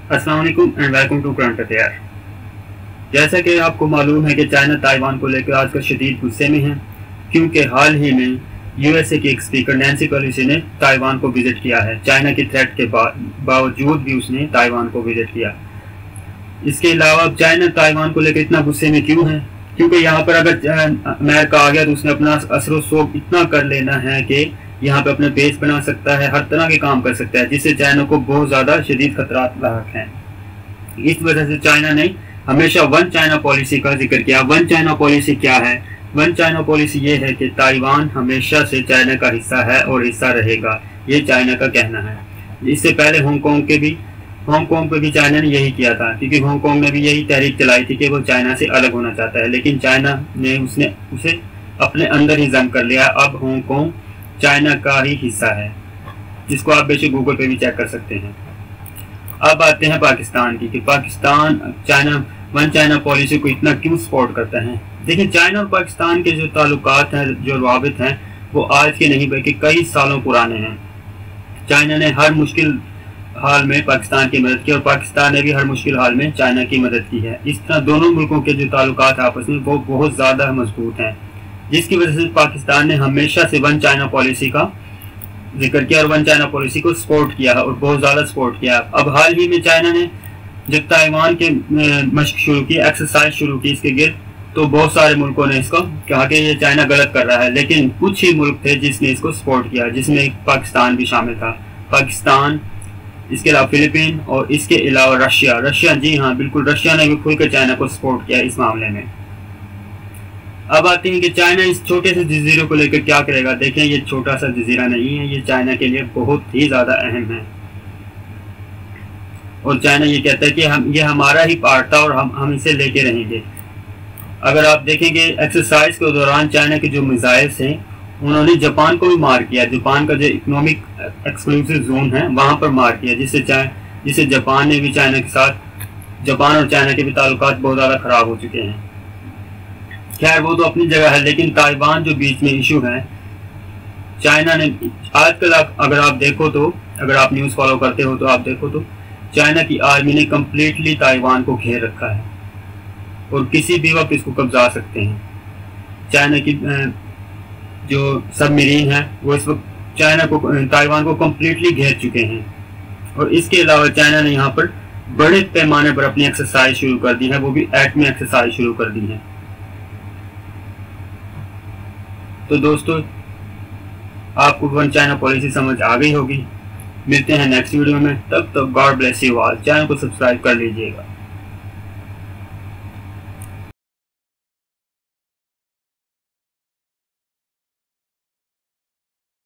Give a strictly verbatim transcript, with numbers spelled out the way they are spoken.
अस्सलाम वालेकुम and welcome to current affair. जैसा कि आपको मालूम है कि चाइना ताइवान को लेकर आजकल शदीद गुस्से में है, क्योंकि हाल ही में यूएसए के एक स्पीकर नैन्सी पेलोसी ने ताइवान को विजिट किया है। चाइना की थ्रेट के बावजूद भी उसने ताइवान को विजिट किया। इसके अलावा चाइना ताइवान को लेकर इतना गुस्से में क्यों है? क्योंकि यहाँ पर अगर अमेरिका आ गया तो उसने अपना असर सोब इतना कर लेना है कि यहाँ पे अपने बेस बना सकता है, हर तरह के काम कर सकता है, जिससे चाइना को बहुत ज़्यादा शदीद खतरात लाक हैं। इस वजह से चाइना ने हमेशा वन चाइना पॉलिसी का जिक्र किया। वन चाइना पॉलिसी क्या है? वन चाइना पॉलिसी ये है कि ताइवान हमेशा से चाइना का हिस्सा है और हिस्सा रहेगा, ये चाइना का कहना है। इससे पहले हांगकांग के भी हांगकांग पे भी चाइना ने यही किया था, क्योंकि हांगकांग ने भी यही तहरीक चलाई थी कि वो चाइना से अलग होना चाहता है, लेकिन चाइना ने उसने उसे अपने अंदर ही जम कर लिया। अब हांगकांग चाइना का ही हिस्सा है, जिसको आप बेशक गूगल पे भी चेक कर सकते हैं। अब आते हैं पाकिस्तान की कि Pakistan China one China policy को इतना क्यों सपोर्ट करता है। देखिए, चाइना और पाकिस्तान के जो ताल्लुकात हैं, जो रवाबित हैं, वो आज के नहीं बल्कि कई सालों पुराने हैं। चाइना ने हर मुश्किल हाल में पाकिस्तान की मदद की और पाकिस्तान ने भी हर मुश्किल हाल में चाइना की मदद की है। इस तरह दोनों मुल्कों के जो ताल्लुकात आपस में वो बहुत ज़्यादा मजबूत हैं, जिसकी वजह से पाकिस्तान ने हमेशा से वन चाइना पॉलिसी का जिक्र किया और वन चाइना पॉलिसी को सपोर्ट किया और बहुत ज़्यादा सपोर्ट किया। अब हाल ही में चाइना ने जब ताइवान के मशक शुरू की, एक्सरसाइज शुरू की इसके गिर्द, तो बहुत सारे मुल्कों ने इसको कहा कि ये चाइना गलत कर रहा है, लेकिन कुछ ही मुल्क थे जिसने इसको सपोर्ट किया, जिसमें पाकिस्तान भी शामिल था। पाकिस्तान, इसके अलावा फिलीपीन और इसके अलावा रशिया रशिया जी हाँ बिल्कुल, रशिया ने भी खुलकर चाइना को सपोर्ट किया इस मामले में। अब आते हैं कि चाइना इस छोटे से जजीरे को लेकर क्या करेगा। देखें, ये छोटा सा जजीरा नहीं है, ये चाइना के लिए बहुत ही ज़्यादा अहम है और चाइना ये कहता है कि हम ये हमारा ही पार्ट था और हम हम इसे लेके रहेंगे। अगर आप देखेंगे एक्सरसाइज के दौरान चाइना के जो मिसाइल्स हैं, उन्होंने जापान को भी मार किया। जापान का जो इकोनॉमिक एक्सक्लूसिव जोन है वहाँ पर मार किया, जिससे जिससे जापान ने भी चाइना के साथ जापान और चाइना के भी ताल्लुकात बहुत ज़्यादा ख़राब हो चुके हैं। खैर, वो तो अपनी जगह है, लेकिन ताइवान जो बीच में इशू है, चाइना ने आजकल अगर आप देखो तो अगर आप न्यूज़ फॉलो करते हो तो आप देखो तो चाइना की आर्मी ने कम्प्लीटली ताइवान को घेर रखा है और किसी भी वक्त इसको कब्जा सकते हैं। चाइना की जो सबमरीन है वो इस वक्त चाइना को ताइवान को कम्प्लीटली घेर चुके हैं और इसके अलावा चाइना ने यहाँ पर बड़े पैमाने पर अपनी एक्सरसाइज शुरू कर दी है, वो भी एटमी एक्सरसाइज शुरू कर दी है। तो दोस्तों, आपको वन चाइना पॉलिसी समझ आ गई होगी। मिलते हैं नेक्स्ट वीडियो में, तब तक God bless you all. Channel को सब्सक्राइब कर लीजिएगा।